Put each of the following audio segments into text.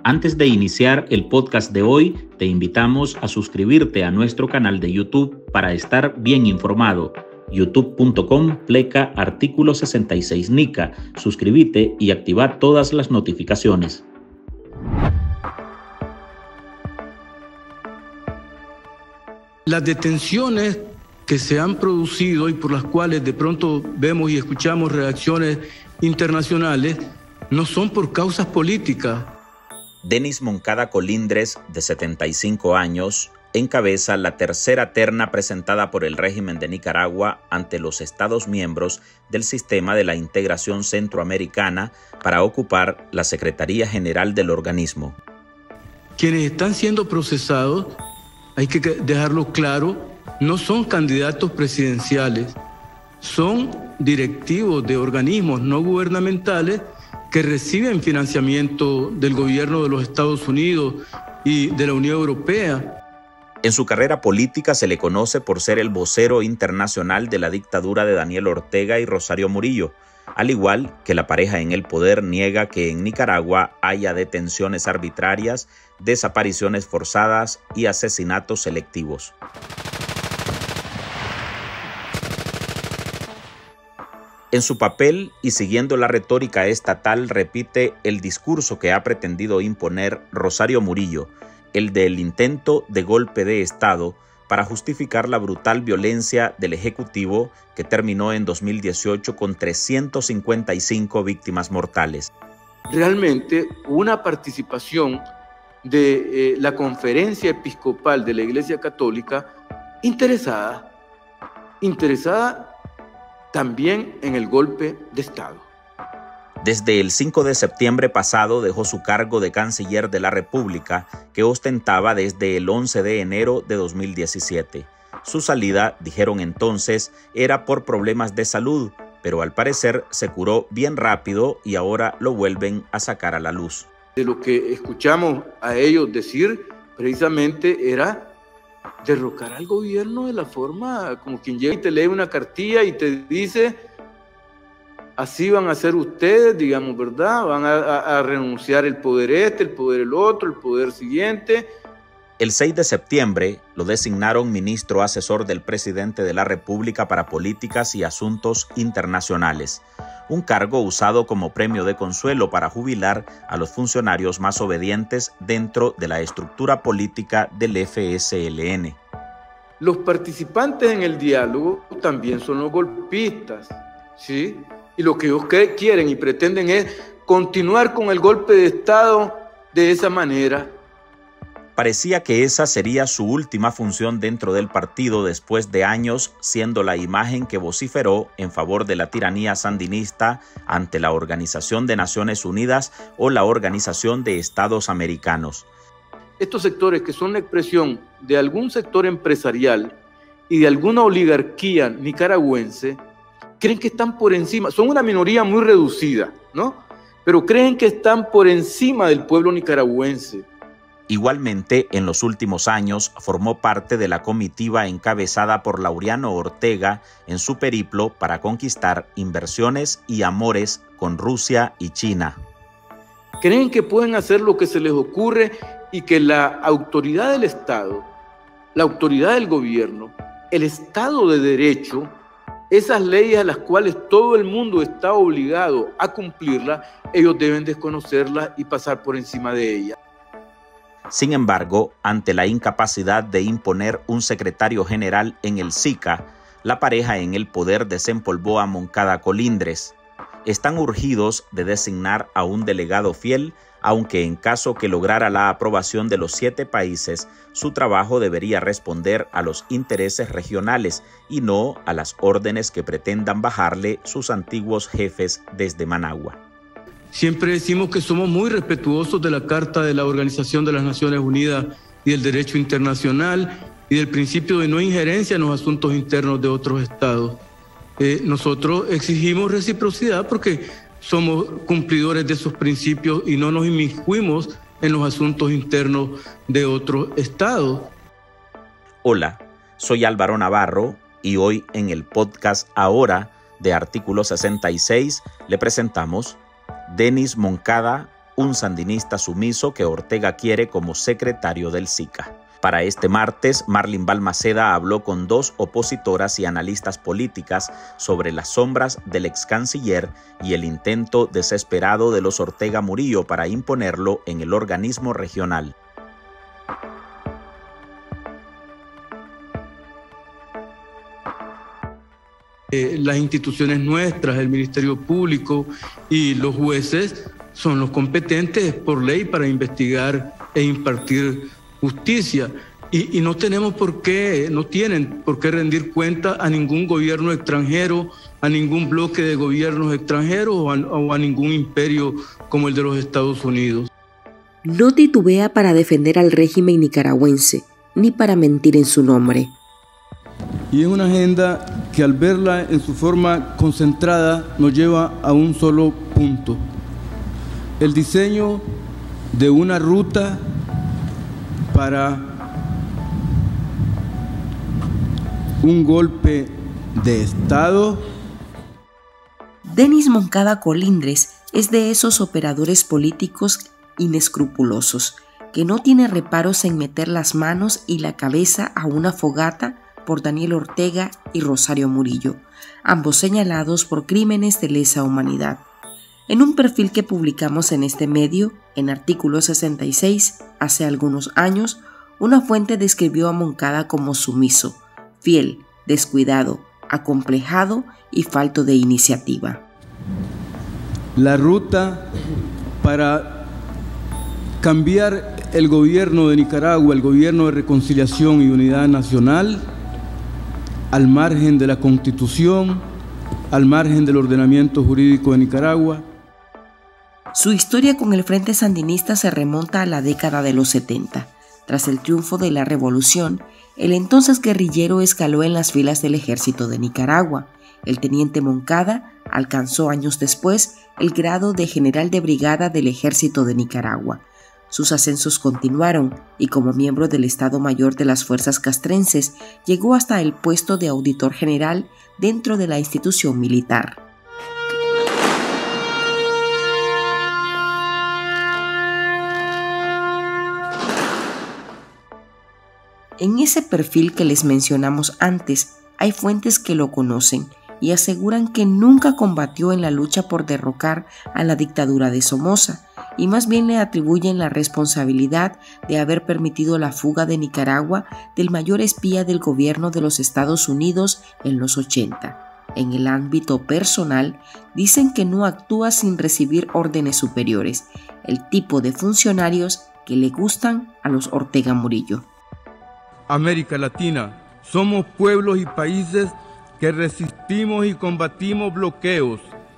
Antes de iniciar el podcast de hoy, te invitamos a suscribirte a nuestro canal de YouTube para estar bien informado. youtube.com/artículo 66 NICA. Suscríbete y activa todas las notificaciones. Las detenciones que se han producido y por las cuales de pronto vemos y escuchamos reacciones internacionales no son por causas políticas. Denis Moncada Colindres, de 75 años, encabeza la tercera terna presentada por el régimen de Nicaragua ante los Estados miembros del Sistema de la Integración Centroamericana para ocupar la Secretaría General del organismo. Quienes están siendo procesados, hay que dejarlo claro, no son candidatos presidenciales, son directivos de organismos no gubernamentales que reciben financiamiento del gobierno de los Estados Unidos y de la Unión Europea. En su carrera política se le conoce por ser el vocero internacional de la dictadura de Daniel Ortega y Rosario Murillo, al igual que la pareja en el poder niega que en Nicaragua haya detenciones arbitrarias, desapariciones forzadas y asesinatos selectivos. En su papel y siguiendo la retórica estatal repite el discurso que ha pretendido imponer Rosario Murillo, el del intento de golpe de Estado para justificar la brutal violencia del Ejecutivo que terminó en 2018 con 355 víctimas mortales. Realmente una participación de la Conferencia Episcopal de la Iglesia Católica interesada también en el golpe de Estado. Desde el 5 de septiembre pasado dejó su cargo de canciller de la República, que ostentaba desde el 11 de enero de 2017. Su salida, dijeron entonces, era por problemas de salud, pero al parecer se curó bien rápido y ahora lo vuelven a sacar a la luz. De lo que escuchamos a ellos decir, precisamente era derrocar al gobierno de la forma como quien llega y te lee una cartilla y te dice: así van a ser ustedes, digamos, ¿verdad? Van a renunciar el poder el poder el otro, el poder siguiente. El 6 de septiembre lo designaron ministro asesor del presidente de la República para Políticas y Asuntos Internacionales, un cargo usado como premio de consuelo para jubilar a los funcionarios más obedientes dentro de la estructura política del FSLN. Los participantes en el diálogo también son los golpistas, ¿sí? Y lo que ellos quieren y pretenden es continuar con el golpe de Estado de esa manera. Parecía que esa sería su última función dentro del partido después de años siendo la imagen que vociferó en favor de la tiranía sandinista ante la Organización de Naciones Unidas o la Organización de Estados Americanos. Estos sectores que son la expresión de algún sector empresarial y de alguna oligarquía nicaragüense, creen que están por encima, son una minoría muy reducida, ¿no? Pero creen que están por encima del pueblo nicaragüense. Igualmente, en los últimos años formó parte de la comitiva encabezada por Laureano Ortega en su periplo para conquistar inversiones y amores con Rusia y China. Creen que pueden hacer lo que se les ocurre y que la autoridad del Estado, la autoridad del gobierno, el Estado de Derecho, esas leyes a las cuales todo el mundo está obligado a cumplirlas, ellos deben desconocerlas y pasar por encima de ellas. Sin embargo, ante la incapacidad de imponer un secretario general en el SICA, la pareja en el poder desempolvó a Moncada Colindres. Están urgidos de designar a un delegado fiel, aunque en caso que lograra la aprobación de los 7 países, su trabajo debería responder a los intereses regionales y no a las órdenes que pretendan bajarle sus antiguos jefes desde Managua. Siempre decimos que somos muy respetuosos de la Carta de la Organización de las Naciones Unidas y del derecho internacional y del principio de no injerencia en los asuntos internos de otros estados. Nosotros exigimos reciprocidad porque somos cumplidores de esos principios y no nos inmiscuimos en los asuntos internos de otros estados. Hola, soy Álvaro Navarro y hoy en el podcast Ahora de Artículo 66 le presentamos Denis Moncada un sandinista sumiso que Ortega quiere como secretario del SICA. Para este martes, Marlin Balmaceda habló con 2 opositoras y analistas políticas sobre las sombras del ex canciller y el intento desesperado de los Ortega Murillo para imponerlo en el organismo regional. Las instituciones nuestras, el Ministerio Público y los jueces son los competentes por ley para investigar e impartir justicia. Y no tienen por qué rendir cuenta a ningún gobierno extranjero, a ningún bloque de gobiernos extranjeros o a ningún imperio como el de los Estados Unidos. No titubea para defender al régimen nicaragüense, ni para mentir en su nombre. Y es una agenda que al verla en su forma concentrada nos lleva a un solo punto: el diseño de una ruta para un golpe de Estado. Denis Moncada Colindres es de esos operadores políticos inescrupulosos que no tiene reparos en meter las manos y la cabeza a una fogata por Daniel Ortega y Rosario Murillo, ambos señalados por crímenes de lesa humanidad. En un perfil que publicamos en este medio, en artículo 66, hace algunos años, una fuente describió a Moncada como sumiso, fiel, descuidado, acomplejado y falto de iniciativa. La ruta para cambiar el gobierno de Nicaragua, el gobierno de reconciliación y unidad nacional, al margen de la Constitución, al margen del ordenamiento jurídico de Nicaragua. Su historia con el Frente Sandinista se remonta a la década de los 70. Tras el triunfo de la revolución, el entonces guerrillero escaló en las filas del ejército de Nicaragua. El teniente Moncada alcanzó años después el grado de general de brigada del ejército de Nicaragua. Sus ascensos continuaron y como miembro del Estado Mayor de las Fuerzas Castrenses llegó hasta el puesto de auditor general dentro de la institución militar. En ese perfil que les mencionamos antes, hay fuentes que lo conocen y aseguran que nunca combatió en la lucha por derrocar a la dictadura de Somoza, y más bien le atribuyen la responsabilidad de haber permitido la fuga de Nicaragua del mayor espía del gobierno de los Estados Unidos en los 80. En el ámbito personal, dicen que no actúa sin recibir órdenes superiores, el tipo de funcionarios que le gustan a los Ortega Murillo. América Latina, somos pueblos y países que resistimos y combatimos bloqueos.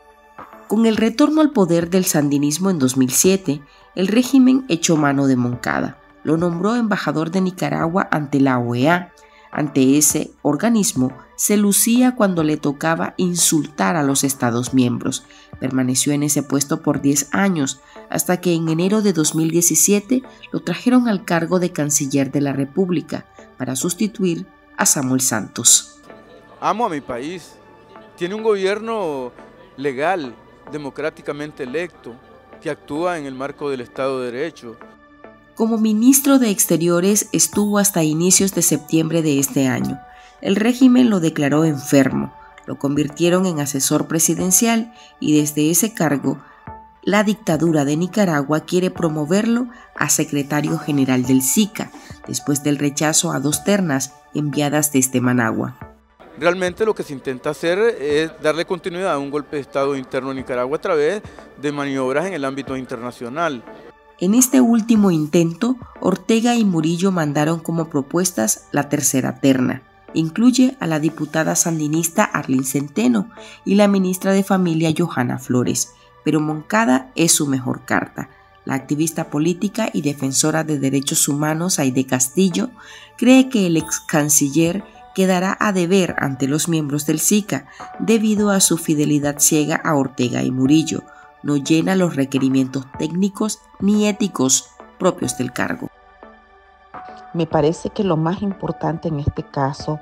Con el retorno al poder del sandinismo en 2007, el régimen echó mano de Moncada. Lo nombró embajador de Nicaragua ante la OEA. Ante ese organismo, se lucía cuando le tocaba insultar a los Estados miembros. Permaneció en ese puesto por 10 años, hasta que en enero de 2017 lo trajeron al cargo de canciller de la República para sustituir a Samuel Santos. Amo a mi país. Tiene un gobierno legal, democráticamente electo, que actúa en el marco del Estado de Derecho. Como ministro de Exteriores estuvo hasta inicios de septiembre de este año. El régimen lo declaró enfermo, lo convirtieron en asesor presidencial y desde ese cargo, la dictadura de Nicaragua quiere promoverlo a secretario general del SICA, después del rechazo a 2 ternas enviadas desde Managua. Realmente lo que se intenta hacer es darle continuidad a un golpe de Estado interno en Nicaragua a través de maniobras en el ámbito internacional. En este último intento, Ortega y Murillo mandaron como propuestas la tercera terna. Incluye a la diputada sandinista Arlín Centeno y la ministra de Familia Johanna Flores, pero Moncada es su mejor carta. La activista política y defensora de derechos humanos Aide Castillo cree que el ex canciller quedará a deber ante los miembros del SICA debido a su fidelidad ciega a Ortega y Murillo. No llena los requerimientos técnicos ni éticos propios del cargo. Me parece que lo más importante en este caso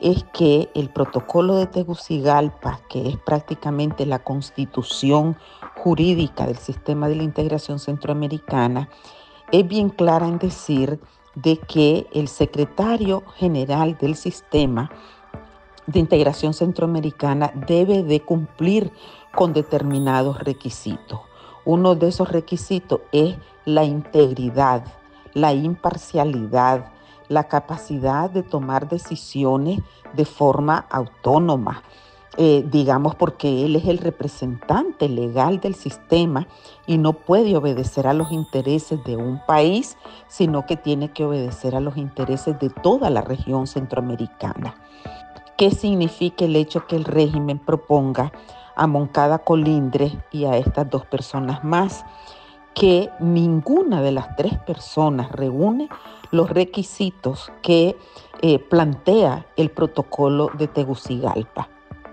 es que el protocolo de Tegucigalpa, que es prácticamente la constitución jurídica del sistema de la integración centroamericana, es bien clara en decir de que el secretario general del sistema de integración centroamericana debe de cumplir con determinados requisitos. Uno de esos requisitos es la integridad, la imparcialidad, la capacidad de tomar decisiones de forma autónoma, digamos porque él es el representante legal del sistema y no puede obedecer a los intereses de un país, sino que tiene que obedecer a los intereses de toda la región centroamericana. ¿Qué significa el hecho que el régimen proponga a Moncada Colindres y a estas dos personas más? Que ninguna de las tres personas reúne los requisitos que plantea el protocolo de Tegucigalpa.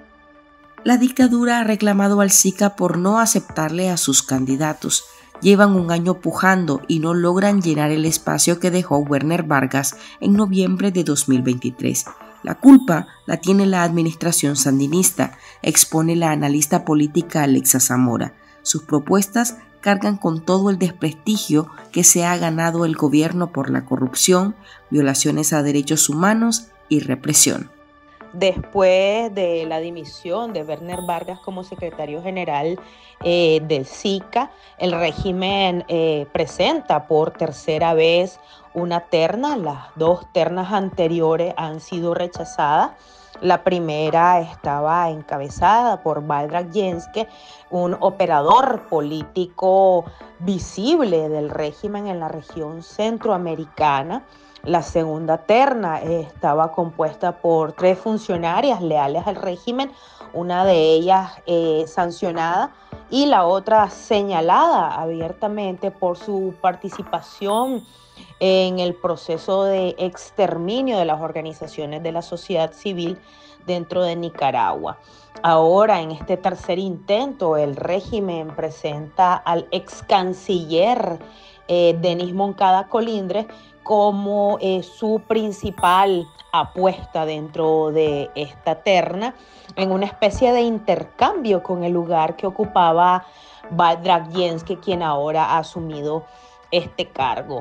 La dictadura ha reclamado al SICA por no aceptarle a sus candidatos. Llevan un año pujando y no logran llenar el espacio que dejó Werner Vargas en noviembre de 2023. La culpa la tiene la administración sandinista, expone la analista política Alexa Zamora. Sus propuestas cargan con todo el desprestigio que se ha ganado el gobierno por la corrupción, violaciones a derechos humanos y represión. Después de la dimisión de Werner Vargas como secretario general del SICA, el régimen presenta por tercera vez una terna. Las dos ternas anteriores han sido rechazadas. La primera estaba encabezada por Valdrag Yenske, un operador político visible del régimen en la región centroamericana. La segunda terna estaba compuesta por 3 funcionarias leales al régimen, una de ellas sancionada y la otra señalada abiertamente por su participación en el proceso de exterminio de las organizaciones de la sociedad civil dentro de Nicaragua. Ahora, en este tercer intento, el régimen presenta al ex canciller Denis Moncada Colindres como su principal apuesta dentro de esta terna, en una especie de intercambio con el lugar que ocupaba Valdrag Yenske, quien ahora ha asumido este cargo.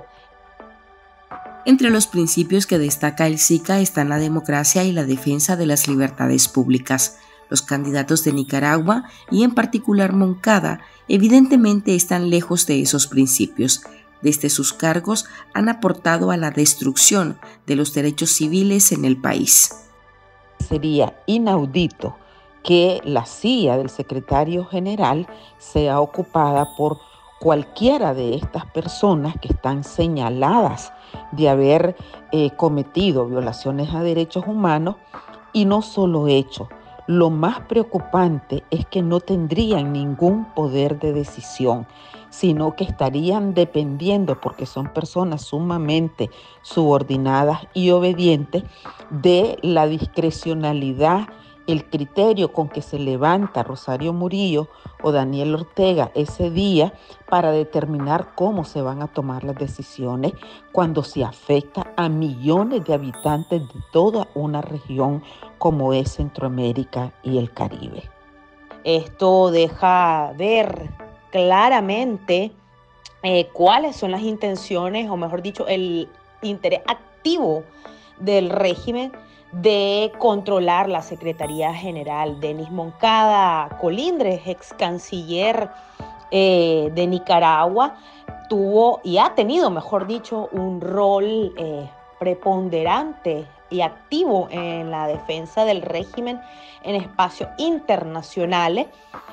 Entre los principios que destaca el SICA están la democracia y la defensa de las libertades públicas. Los candidatos de Nicaragua, y en particular Moncada, evidentemente están lejos de esos principios. Desde sus cargos han aportado a la destrucción de los derechos civiles en el país. Sería inaudito que la silla del secretario general sea ocupada por cualquiera de estas personas que están señaladas de haber cometido violaciones a derechos humanos, y no solo hecho. Lo más preocupante es que no tendrían ningún poder de decisión, sino que estarían dependiendo, porque son personas sumamente subordinadas y obedientes, de la discrecionalidad, el criterio con que se levanta Rosario Murillo o Daniel Ortega ese día para determinar cómo se van a tomar las decisiones cuando se afecta a millones de habitantes de toda una región como es Centroamérica y el Caribe. Esto deja ver claramente cuáles son las intenciones, o mejor dicho, el interés activo del régimen de controlar la Secretaría General. Denis Moncada Colindres, ex canciller de Nicaragua, tuvo y ha tenido, mejor dicho, un rol preponderante y activo en la defensa del régimen en espacios internacionales,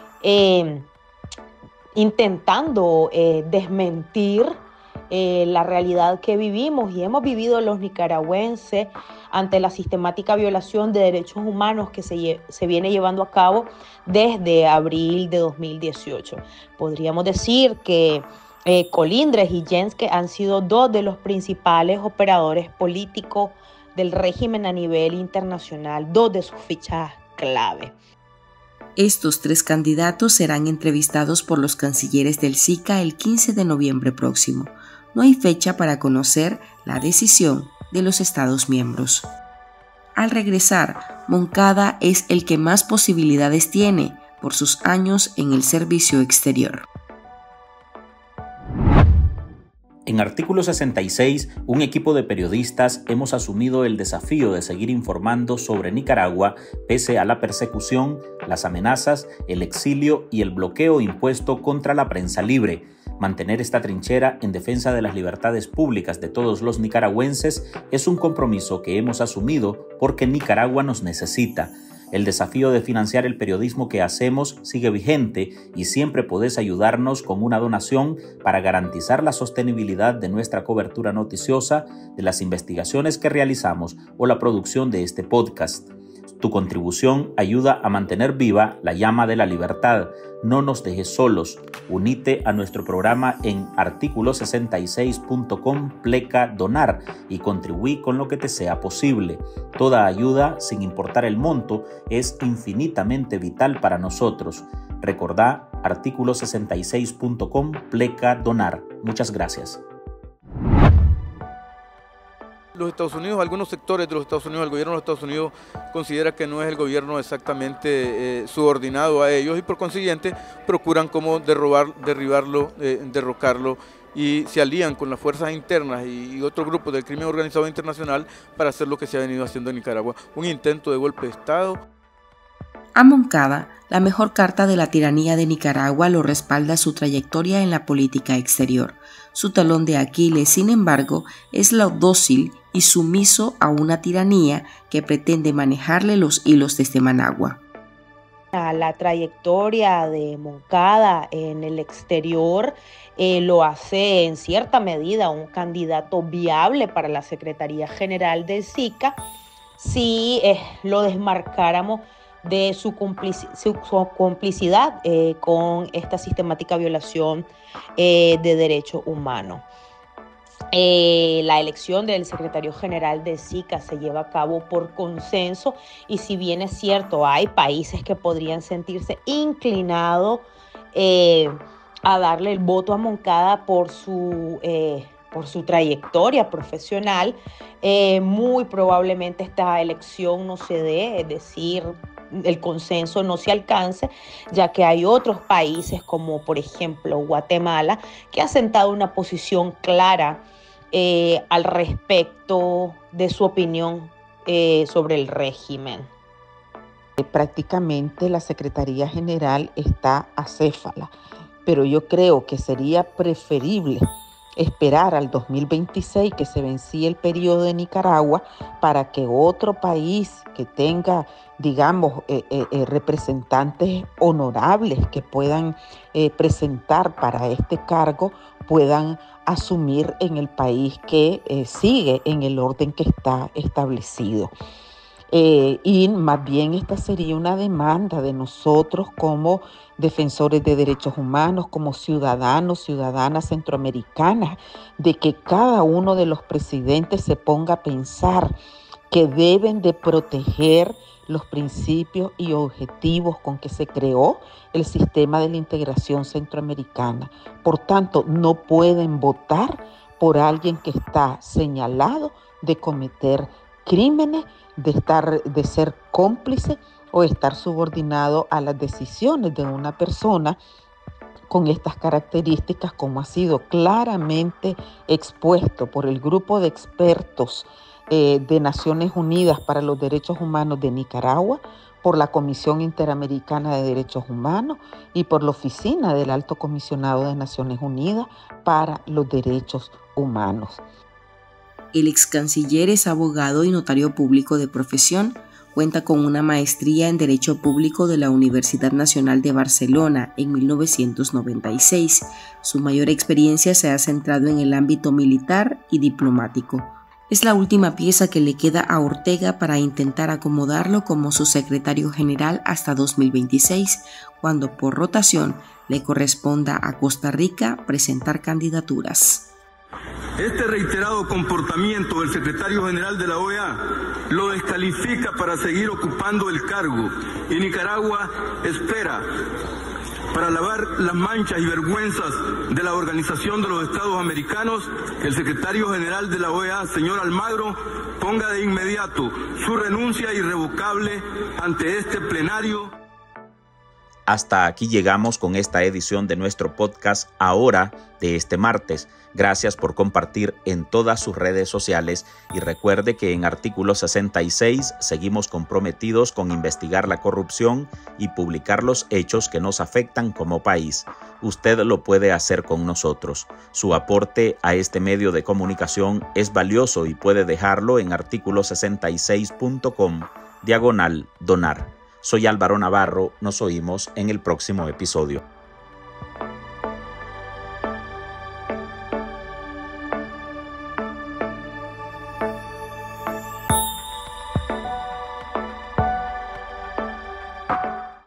intentando desmentir la realidad que vivimos y hemos vivido los nicaragüenses ante la sistemática violación de derechos humanos que se viene llevando a cabo desde abril de 2018. Podríamos decir que Colindres y Yenske han sido dos de los principales operadores políticos del régimen a nivel internacional, dos de sus fichas clave. Estos 3 candidatos serán entrevistados por los cancilleres del SICA el 15 de noviembre próximo. No hay fecha para conocer la decisión de los Estados miembros. Al regresar, Moncada es el que más posibilidades tiene por sus años en el servicio exterior. En Artículo 66, un equipo de periodistas hemos asumido el desafío de seguir informando sobre Nicaragua pese a la persecución, las amenazas, el exilio y el bloqueo impuesto contra la prensa libre. Mantener esta trinchera en defensa de las libertades públicas de todos los nicaragüenses es un compromiso que hemos asumido porque Nicaragua nos necesita. El desafío de financiar el periodismo que hacemos sigue vigente y siempre podés ayudarnos con una donación para garantizar la sostenibilidad de nuestra cobertura noticiosa, de las investigaciones que realizamos o la producción de este podcast. Tu contribución ayuda a mantener viva la llama de la libertad. No nos dejes solos. Unite a nuestro programa en articulo66.com/donar y contribuí con lo que te sea posible. Toda ayuda, sin importar el monto, es infinitamente vital para nosotros. Recordá articulo66.com/donar. Muchas gracias. Los Estados Unidos, algunos sectores de los Estados Unidos, el gobierno de los Estados Unidos considera que no es el gobierno exactamente subordinado a ellos y por consiguiente procuran como derrocarlo y se alían con las fuerzas internas y otros grupos del crimen organizado internacional para hacer lo que se ha venido haciendo en Nicaragua, un intento de golpe de Estado. A Moncada, la mejor carta de la tiranía de Nicaragua lo respalda su trayectoria en la política exterior. Su talón de Aquiles, sin embargo, es lo dócil y sumiso a una tiranía que pretende manejarle los hilos desde Managua. La trayectoria de Moncada en el exterior lo hace en cierta medida un candidato viable para la Secretaría General del SICA si lo desmarcáramos de su complicidad con esta sistemática violación de derechos humanos. La elección del secretario general de SICA se lleva a cabo por consenso y si bien es cierto, hay países que podrían sentirse inclinados a darle el voto a Moncada por su trayectoria profesional, muy probablemente esta elección no se dé, es decir, el consenso no se alcance, ya que hay otros países como por ejemplo Guatemala que ha sentado una posición clara al respecto de su opinión sobre el régimen. Prácticamente la Secretaría General está acéfala, pero yo creo que sería preferible esperar al 2026 que se vencía el periodo de Nicaragua para que otro país que tenga, digamos, representantes honorables que puedan presentar para este cargo puedan asumir en el país que sigue en el orden que está establecido. Y más bien esta sería una demanda de nosotros como defensores de derechos humanos, como ciudadanas centroamericanas, de que cada uno de los presidentes se ponga a pensar que deben de proteger los principios y objetivos con que se creó el sistema de la integración centroamericana. Por tanto, no pueden votar por alguien que está señalado de cometer crímenes, de ser cómplice o estar subordinado a las decisiones de una persona con estas características, como ha sido claramente expuesto por el grupo de expertos de Naciones Unidas para los Derechos Humanos de Nicaragua, por la Comisión Interamericana de Derechos Humanos y por la Oficina del Alto Comisionado de Naciones Unidas para los Derechos Humanos. El ex canciller es abogado y notario público de profesión. Cuenta con una maestría en Derecho Público de la Universidad Nacional de Barcelona en 1996. Su mayor experiencia se ha centrado en el ámbito militar y diplomático. Es la última pieza que le queda a Ortega para intentar acomodarlo como su secretario general hasta 2026, cuando por rotación le corresponda a Costa Rica presentar candidaturas. Este reiterado comportamiento del secretario general de la OEA lo descalifica para seguir ocupando el cargo y Nicaragua espera para lavar las manchas y vergüenzas de la Organización de los Estados Americanos, el secretario general de la OEA, señor Almagro, ponga de inmediato su renuncia irrevocable ante este plenario. Hasta aquí llegamos con esta edición de nuestro podcast Ahora de este martes. Gracias por compartir en todas sus redes sociales y recuerde que en Artículo 66 seguimos comprometidos con investigar la corrupción y publicar los hechos que nos afectan como país. Usted lo puede hacer con nosotros. Su aporte a este medio de comunicación es valioso y puede dejarlo en articulo66.com/donar. Soy Álvaro Navarro, nos oímos en el próximo episodio.